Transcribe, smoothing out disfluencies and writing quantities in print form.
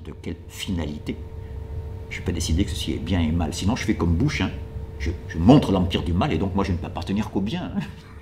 n'importe quelle finalité. Je peux décider que ceci est bien et mal. Sinon, je fais comme Bush. Hein. Je montre l'empire du mal et donc moi, je ne peux appartenir qu'au bien. Hein.